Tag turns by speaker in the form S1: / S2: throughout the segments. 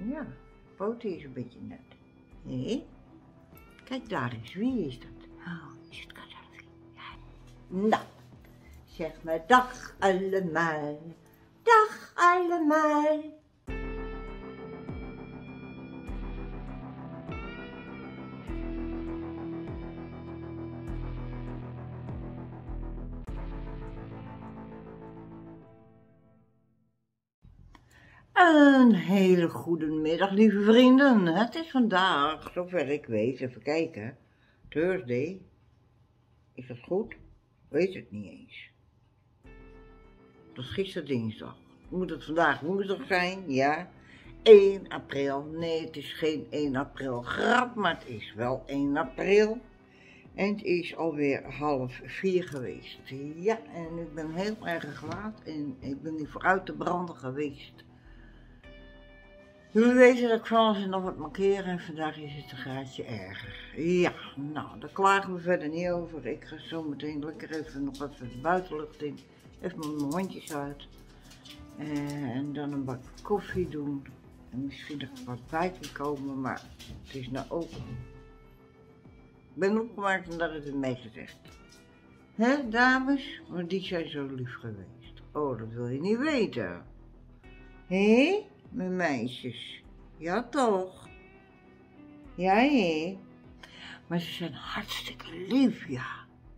S1: Ja, foto is een beetje net. Hé? Kijk daar eens, wie is dat? Oh, is het Gaddafi? Ja. Nou, zeg maar dag allemaal. Dag allemaal. Een hele goede middag, lieve vrienden. Het is vandaag, zover ik weet, even kijken, Thursday. Is dat goed? Weet het niet eens. Dat is gisteren dinsdag. Moet het vandaag woensdag zijn? Ja. 1 april. Nee, het is geen 1 april grap, maar het is wel 1 april. En het is alweer 3:30 geweest. Ja, en ik ben heel erg laat en ik ben niet vooruit te branden geweest. Jullie weten dat ik van alles en nog wat markeren en vandaag is het een graadje erger. Ja, nou, daar klagen we verder niet over. Ik ga zo meteen lekker even nog even de buitenlucht in. Even met mijn hondjes uit. En dan een bak koffie doen. En misschien er wat bij kan komen, maar het is nou ook. Ik ben opgemaakt en daar is het meegezegd. Hè, dames? Want die zijn zo lief geweest. Oh, dat wil je niet weten. Hé? Mijn meisjes. Ja toch? Ja hé. Maar ze zijn hartstikke lief, ja.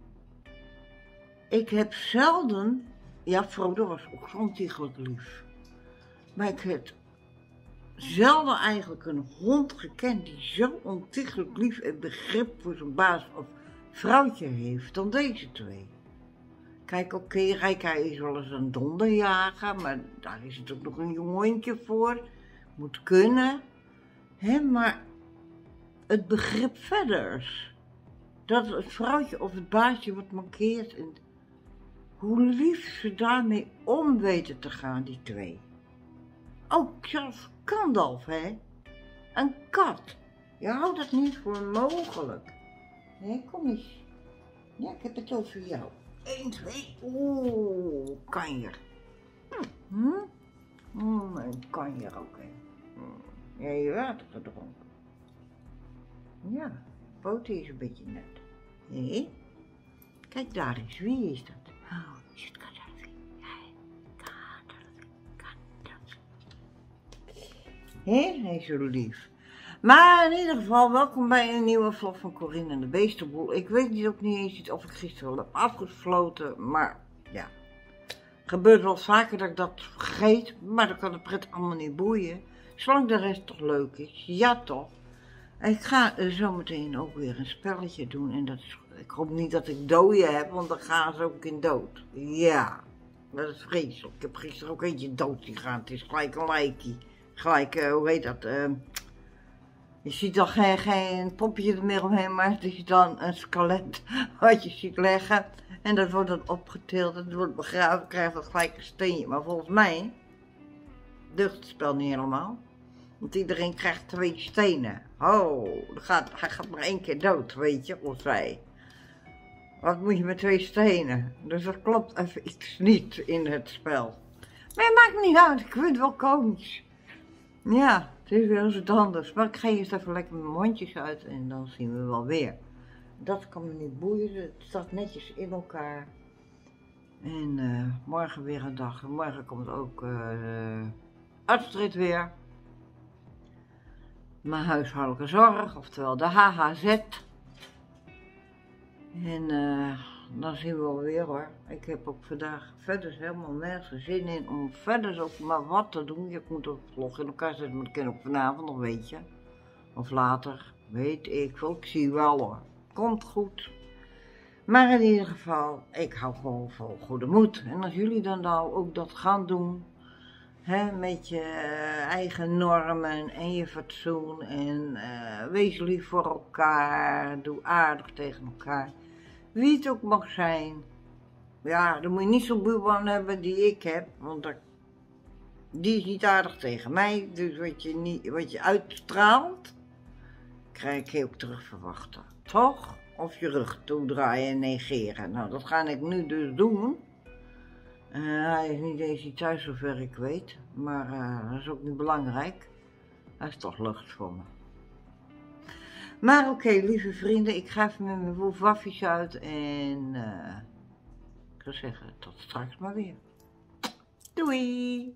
S1: Ik heb zelden, ja Frodo was ook zo ontiegelijk lief. Maar ik heb zelden eigenlijk een hond gekend die zo ontiegelijk lief en begrip voor zijn baas of vrouwtje heeft dan deze twee. Kijk, oké, Rijka is wel eens een donderjager, maar daar is het ook nog een jong hondje voor. Moet kunnen. Hè, maar het begrip verder. Dat het vrouwtje of het baasje wat markeert. En hoe lief ze daarmee om weten te gaan, die twee. Ook zelfs Gandalf, hè. Een kat. Je houdt dat niet voor mogelijk. Nee, kom eens. Ja, ik heb het over jou. 1, 2, oeh, kanjer. Mijn kanjer ook, hè. Ja, je water gedronken. Ja, foto is een beetje net. Hé? Kijk daar eens, wie is dat? Oh, is het Gaddafi? Ja, Gaddafi. Hé, hij is zo lief. Maar in ieder geval, welkom bij een nieuwe vlog van Corinne en de Beestenboel. Ik weet ook niet eens of ik gisteren heb afgesloten, maar ja. Het gebeurt wel vaker dat ik dat vergeet, maar dan kan het pret allemaal niet boeien. Zolang de rest toch leuk is, ja toch. En ik ga zo meteen ook weer een spelletje doen en dat is, ik hoop niet dat ik dooien heb, want dan gaan ze ook in dood. Ja, dat is vreselijk. Ik heb gisteren ook eentje dood gegaan, het is gelijk een lijkie. Gelijk, hoe heet dat? Je ziet dan geen poppetje er meer omheen, maar het is dan een skelet wat je ziet leggen. En dat wordt dan opgetild, dat wordt begraven, krijgt dat gelijk een steentje. Maar volgens mij deugt het spel niet helemaal. Want iedereen krijgt 2 stenen. Oh, hij gaat maar 1 keer dood, weet je, of zij. Wat moet je met 2 stenen? Dus dat klopt even iets niet in het spel. Maar het maakt niet uit, ik vind wel konings. Ja, het is weer eens wat anders. Maar ik ga eerst even lekker met mijn hondjes uit en dan zien we wel weer. Dat kan me niet boeien, het staat netjes in elkaar. En morgen weer een dag. Morgen komt ook Astrid weer. Mijn huishoudelijke zorg, oftewel de HHZ. En dan zien we wel weer hoor. Ik heb ook vandaag verder helemaal nergens zin in om verder ook maar wat te doen. Je moet ook vlog in elkaar zetten, maar dat kan ook vanavond nog, weet je. Of later, weet ik veel. Ik zie wel hoor. Komt goed. Maar in ieder geval, ik hou gewoon vol goede moed. En als jullie dan nou ook dat gaan doen, hè, met je eigen normen en je fatsoen en wees lief voor elkaar, doe aardig tegen elkaar. Wie het ook mag zijn, ja, dan moet je niet zo'n buurman hebben die ik heb, want die is niet aardig tegen mij. Dus wat je uitstraalt, krijg je ook terug verwachten, toch? Of je rug toedraaien en negeren. Nou, dat ga ik nu dus doen. Hij is niet eens thuis zover ik weet, maar dat is ook niet belangrijk. Dat is toch lucht voor me. Maar oké, lieve vrienden, ik ga even met mijn woefwaffies uit en ik zou zeggen, tot straks maar weer. Doei!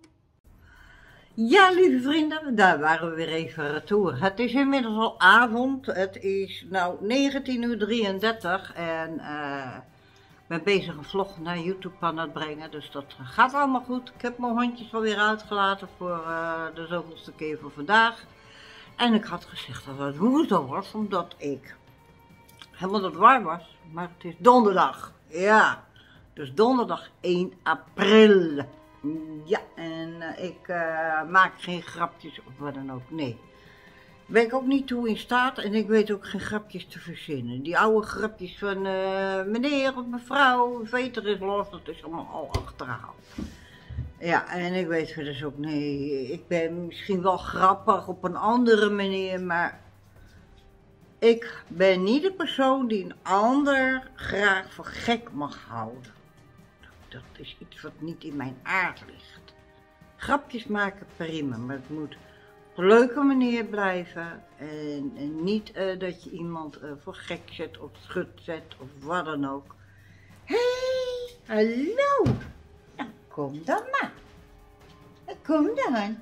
S1: Ja, lieve vrienden, daar waren we weer even retour. Het is inmiddels al avond, het is nou 19:33 en ik ben bezig een vlog naar YouTube aan het brengen, dus dat gaat allemaal goed. Ik heb mijn hondjes alweer uitgelaten voor de zoveelste keer voor vandaag. En ik had gezegd dat het woensdag was, omdat ik helemaal dat warm was. Maar het is donderdag. Ja, dus donderdag 1 april. Ja, en ik maak geen grapjes of wat dan ook. Nee. Ben ik ook niet toe in staat en ik weet ook geen grapjes te verzinnen. Die oude grapjes van meneer of mevrouw, veter is los, dat is allemaal al achterhaald. Ja, en ik weet dus ook, nee, ik ben misschien wel grappig op een andere manier, maar ik ben niet de persoon die een ander graag voor gek mag houden. Dat is iets wat niet in mijn aard ligt. Grapjes maken prima, maar het moet op een leuke manier blijven en niet dat je iemand voor gek zet of schut zet of wat dan ook. Hey, hallo! Nou, kom dan maar. Kom dan.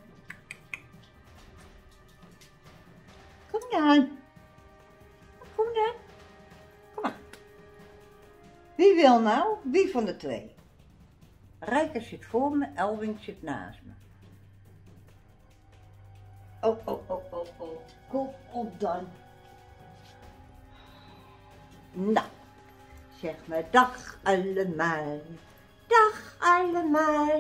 S1: Kom dan. Kom dan. Kom maar. Wie wil nou? Wie van de twee? Rijker zit voor me, Elwing zit naast me. Oh. Kom op dan. Nou, zeg maar dag allemaal. Dag allemaal.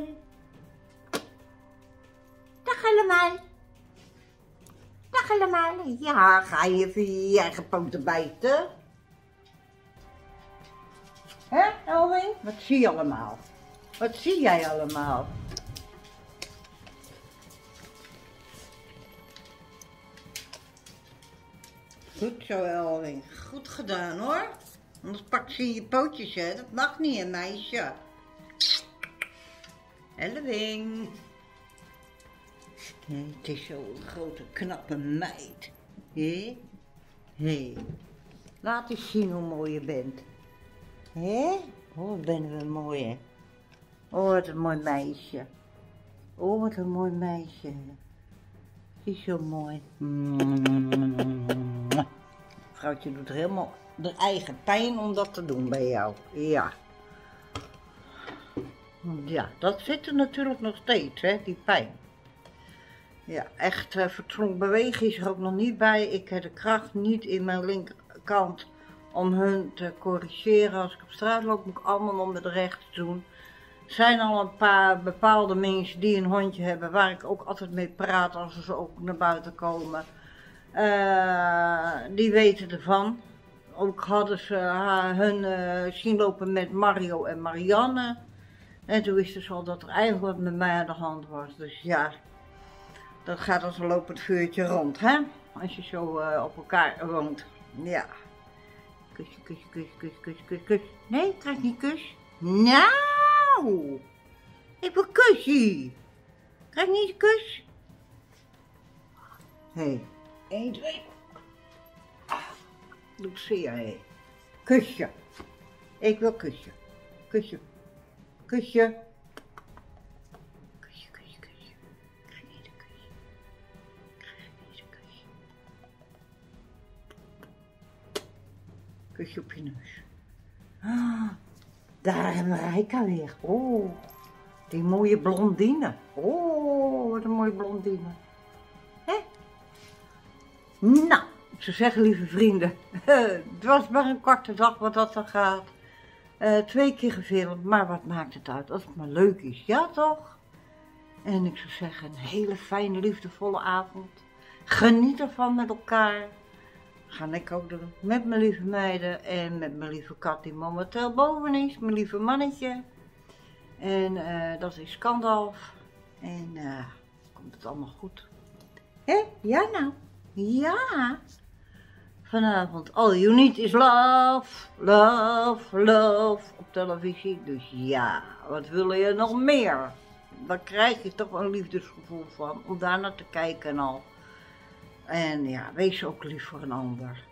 S1: Dag allemaal. Dag allemaal. Ja, ga je even je eigen poten bijten? Hè, Elwing? Wat zie je allemaal? Wat zie jij allemaal? Goed zo, Elwing. Goed gedaan, hoor. Anders pak ze je pootjes, hè. Dat mag niet, een meisje. Elwing. Nee, het is zo'n grote, knappe meid. Hé? Hé. Laat eens zien hoe mooi je bent. Hé? Oh, wat ben we mooi, hè? Oh, wat een mooi meisje. Oh, wat een mooi meisje. Die is zo mooi. Vrouwtje doet er helemaal de eigen pijn om dat te doen bij jou. Ja. Ja, dat zit er natuurlijk nog steeds, hè, die pijn. Ja, echt vertronk bewegen is er ook nog niet bij. Ik heb de kracht niet in mijn linkerkant om hun te corrigeren. Als ik op straat loop, moet ik allemaal om met rechts doen. Er zijn al een paar bepaalde mensen die een hondje hebben, waar ik ook altijd mee praat als ze ook naar buiten komen. Die weten ervan. Ook hadden ze hun zien lopen met Mario en Marianne. En toen wisten ze al dat er eigenlijk wat met mij aan de hand was. Dus ja, dat gaat als een lopend vuurtje rond, hè? Als je zo op elkaar woont. Ja. Kusje, kusje, kusje, kusje, kusje, kusje, kusje. Nee, ik krijg niet kus. Nou! Ik wil kusje. Krijg niet een kus? Hé. 1, 2. Doe zeer, hé. Kusje. Ik wil kusje. Kusje. Kusje. Kusje, kusje, kusje. Ik krijg niet een kusje. Ik krijg niet een kusje. Kusje op je neus. Ah, daar hebben we Rijka weer. Oh, die mooie blondine. Oh, wat een mooie blondine. Hè? Nou, ik zou zeggen, lieve vrienden, het was maar een korte dag wat dat er gaat. 2 keer gefilmd, maar wat maakt het uit als het maar leuk is, ja toch? En ik zou zeggen, een hele fijne, liefdevolle avond. Geniet ervan met elkaar. Ga ik ook doen met mijn lieve meiden en met mijn lieve kat die momenteel boven is, mijn lieve mannetje. En dat is Skandalf. En komt het allemaal goed. Hé? Ja nou. Ja. Vanavond All You Need Is Love, Love, Love op televisie. Dus ja, wat wil je nog meer? Dan krijg je toch een liefdesgevoel van om daar naar te kijken en al. En ja, wees ook lief voor een ander.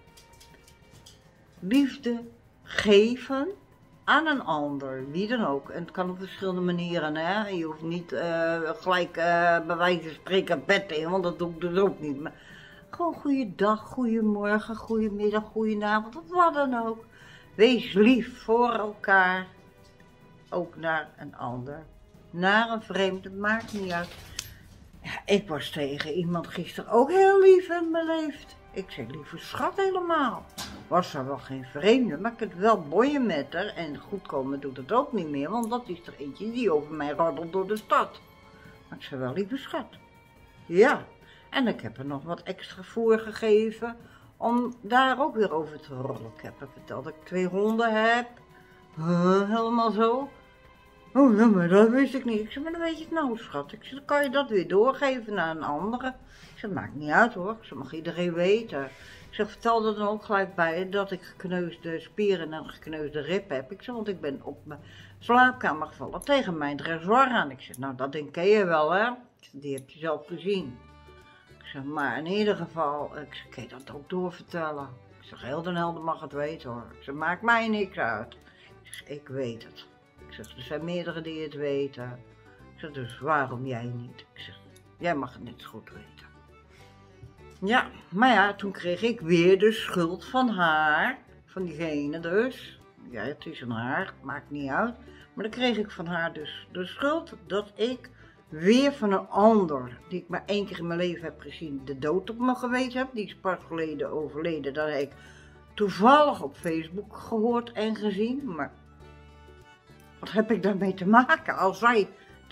S1: Liefde geven aan een ander, wie dan ook. En het kan op verschillende manieren, hè. Je hoeft niet gelijk bij wijze van spreken bed in, want dat doe ik dus ook niet. Maar gewoon goeiedag, goeiemorgen, goeiemiddag, goeienavond, of wat dan ook. Wees lief voor elkaar, ook naar een ander. Naar een vreemde, het maakt niet uit. Ja, ik was tegen iemand gisteren ook heel lief en beleefd. Ik zei, lieve schat, helemaal. Was er wel geen vreemde, maar ik het wel boeien met haar. En goed komen doet het ook niet meer, want dat is er eentje die over mij roddelt door de stad. Maar ik zei wel, lieve schat. Ja, en ik heb er nog wat extra voor gegeven om daar ook weer over te rollen. Ik heb haar verteld dat ik 2 honden heb. Helemaal zo. Oh, ja, maar dat wist ik niet. Ik zei, maar dan weet je het nou, schat. Ik zei, dan kan je dat weer doorgeven naar een andere. Ik zei, maakt niet uit hoor. Ik zei, mag iedereen weten. Ik zei, vertel er dan ook gelijk bij dat ik gekneusde spieren en gekneusde rib heb. Ik zei, want ik ben op mijn slaapkamer gevallen tegen mijn dressoir aan. Ik zei, nou dat ding ken je wel hè. Die heb je zelf gezien. Ik zei, maar in ieder geval, ik zei, kan je dat ook doorvertellen? Ik zeg, heel den helder mag het weten hoor. Ik zei, maakt mij niks uit. Ik zeg, ik weet het. Ik zeg, er zijn meerdere die het weten. Ik zeg, dus waarom jij niet? Ik zeg, jij mag het net zo goed weten. Ja, maar ja, toen kreeg ik weer de schuld van haar. Van diegene dus. Ja, het is een haar, maakt niet uit. Maar dan kreeg ik van haar dus de schuld dat ik weer van een ander, die ik maar 1 keer in mijn leven heb gezien, de dood op me geweten heb. Die is pas geleden overleden. Dat heb ik toevallig op Facebook gehoord en gezien. Maar wat heb ik daarmee te maken? Als zij,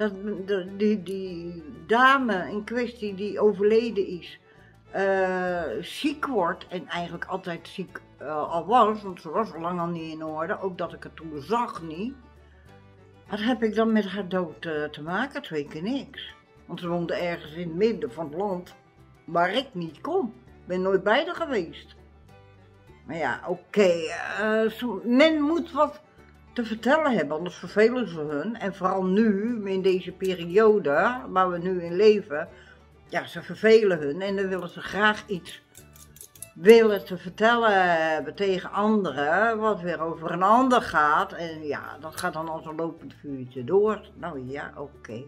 S1: die dame in kwestie die overleden is, ziek wordt en eigenlijk altijd ziek al was, want ze was al lang al niet in orde, ook dat ik het toen zag niet. Wat heb ik dan met haar dood te maken? 2 keer niks. Want ze woonde ergens in het midden van het land waar ik niet kom. Ik ben nooit bij haar geweest. Maar ja, oké, men moet wat te vertellen hebben, anders vervelen ze hun. En vooral nu, in deze periode waar we nu in leven, ja, ze vervelen hun en dan willen ze graag iets te vertellen hebben tegen anderen, wat weer over een ander gaat. En ja, dat gaat dan als een lopend vuurtje door. Nou ja, oké.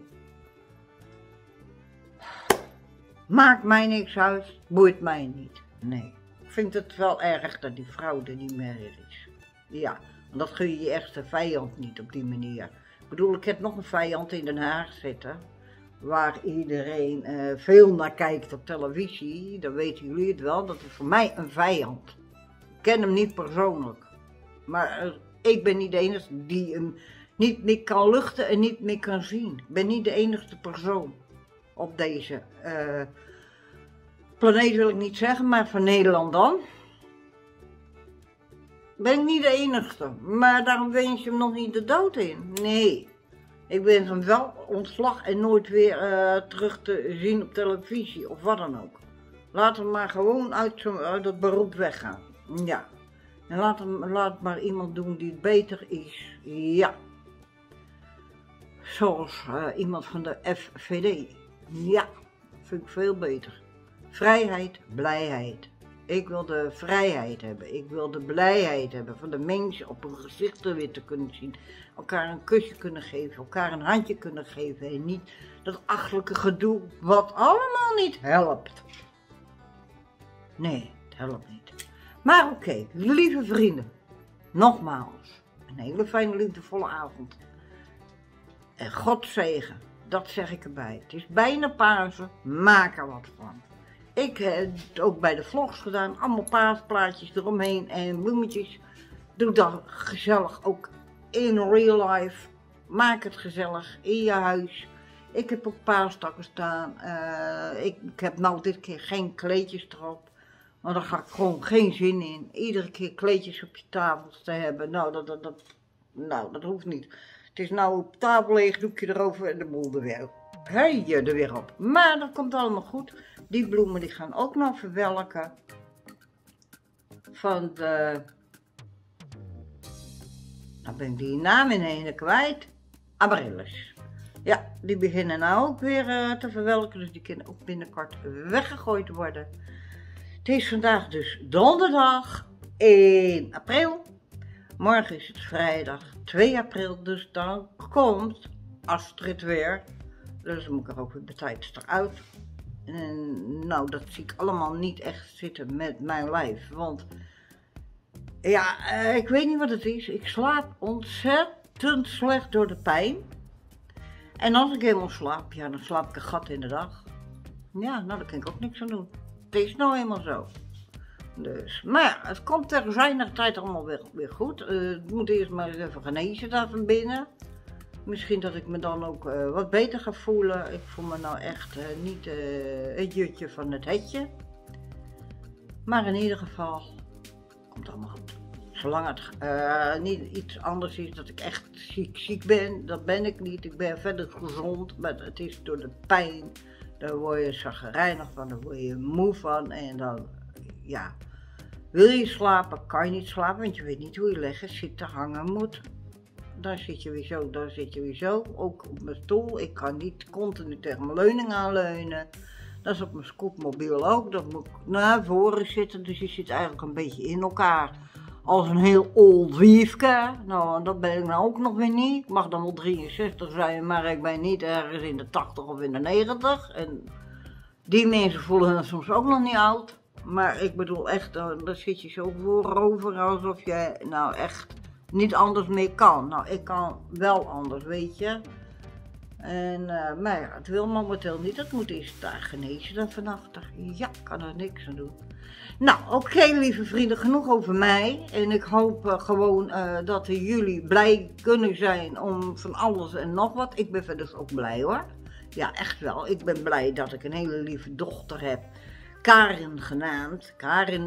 S1: Maakt mij niks uit, boeit mij niet. Nee, ik vind het wel erg dat die vrouw er niet meer is. Ja, want dat gun je je echte vijand niet op die manier. Ik bedoel, ik heb nog een vijand in Den Haag zitten, waar iedereen veel naar kijkt op televisie. Dan weten jullie het wel, dat is voor mij een vijand. Ik ken hem niet persoonlijk. Maar ik ben niet de enige die hem niet meer kan luchten en niet meer kan zien. Ik ben niet de enige persoon op deze planeet, wil ik niet zeggen, maar van Nederland dan. Ben ik niet de enige, maar daarom wens je hem nog niet de dood in. Nee. Ik wens hem wel ontslag en nooit weer terug te zien op televisie of wat dan ook. Laat hem maar gewoon uit dat beroep weggaan. Ja. En laat maar iemand doen die het beter is. Ja. Zoals iemand van de FVD. Ja. Vind ik veel beter. Vrijheid, blijheid. Ik wil de vrijheid hebben. Ik wil de blijheid hebben van de mensen op hun gezichten weer te kunnen zien. Elkaar een kusje kunnen geven, elkaar een handje kunnen geven. En niet dat achterlijke gedoe wat allemaal niet helpt. Nee, het helpt niet. Maar oké, lieve vrienden. Nogmaals, een hele fijne liefdevolle avond. En God zegen, dat zeg ik erbij. Het is bijna Pasen, maak er wat van. Ik heb het ook bij de vlogs gedaan, allemaal paasplaatjes eromheen en bloemetjes. Doe dat gezellig ook in real life. Maak het gezellig in je huis. Ik heb ook paastakken staan. Ik heb nou dit keer geen kleedjes erop. Want daar ga ik gewoon geen zin in. Iedere keer kleedjes op je tafel te hebben. Nou, dat hoeft niet. Het is nou op tafel leeg, doekje erover en de boel er weer op. Er weer op. Maar dat komt allemaal goed. Die bloemen die gaan ook nog verwelken. Van de... Dan ben ik die naam ineens kwijt. Amaryllis. Ja, die beginnen nou ook weer te verwelken. Dus die kunnen ook binnenkort weggegooid worden. Het is vandaag dus donderdag 1 april. Morgen is het vrijdag 2 april, dus dan komt Astrid weer. Dus dan moet ik er ook weer betijds eruit. En nou, dat zie ik allemaal niet echt zitten met mijn lijf. Want ja, ik weet niet wat het is. Ik slaap ontzettend slecht door de pijn. En als ik helemaal slaap, ja, dan slaap ik een gat in de dag. Ja, nou, daar kan ik ook niks aan doen. Het is nou eenmaal zo. Dus, maar ja, het komt tegen weinig tijd allemaal weer goed. Het moet eerst maar eens even genezen daar van binnen. Misschien dat ik me dan ook wat beter ga voelen. Ik voel me nou echt niet het jutje van het hetje. Maar in ieder geval, komt allemaal goed. Zolang het niet iets anders is dat ik echt ziek ben, dat ben ik niet. Ik ben verder gezond, maar het is door de pijn. Daar word je chagrijnig van, daar word je moe van en dan, ja, wil je slapen, kan je niet slapen, want je weet niet hoe je leggen, zitten, hangen moet. Dan zit je weer zo, ook op mijn stoel. Ik kan niet continu tegen mijn leuning aanleunen. Dat is op mijn scootmobiel ook, dat moet ik naar voren zitten, dus je zit eigenlijk een beetje in elkaar. Als een heel old wiefke. Nou, dat ben ik nou ook nog weer niet. Ik mag dan wel 63 zijn, maar ik ben niet ergens in de 80 of in de 90. En die mensen voelen het soms ook nog niet oud. Maar ik bedoel echt, daar zit je zo voorover alsof je nou echt niet anders meer kan. Nou, ik kan wel anders, weet je. En, maar ja, het wil momenteel niet. Het moet eerst daar genezen dan vannacht. Ja, ik kan er niks aan doen. Nou, oké, lieve vrienden, genoeg over mij. En ik hoop gewoon dat jullie blij kunnen zijn om van alles en nog wat. Ik ben verder ook blij hoor. Ja, echt wel. Ik ben blij dat ik een hele lieve dochter heb. Karin genaamd. Karin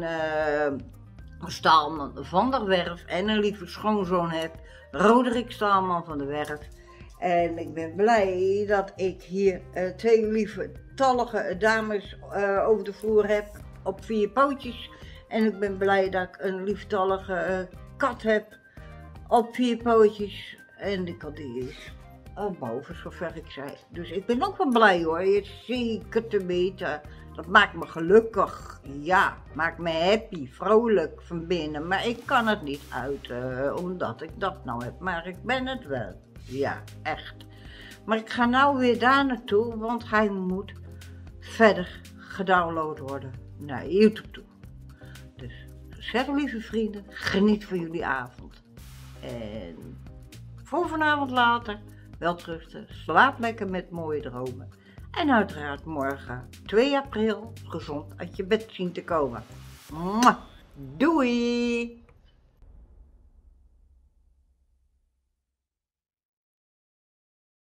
S1: Staalman van der Werf. En een lieve schoonzoon heb. Roderick Staalman van der Werf. En ik ben blij dat ik hier 2 lieve tallige dames over de vloer heb. Op 4 pootjes. En ik ben blij dat ik een lieftallige kat heb op 4 pootjes. En die kat die is boven, zover ik zei. Dus ik ben ook wel blij hoor, je is zeker te weten. Dat maakt me gelukkig. Ja, maakt me happy, vrolijk van binnen. Maar ik kan het niet uiten, omdat ik dat nou heb. Maar ik ben het wel. Ja, echt. Maar ik ga nou weer daar naartoe, want hij moet verder gedownload worden naar YouTube toe. Dus zeg lieve vrienden, geniet van jullie avond. En voor vanavond later, welterusten, slaap lekker met mooie dromen. En uiteraard morgen, 2 april, gezond uit je bed zien te komen. Mwah. Doei!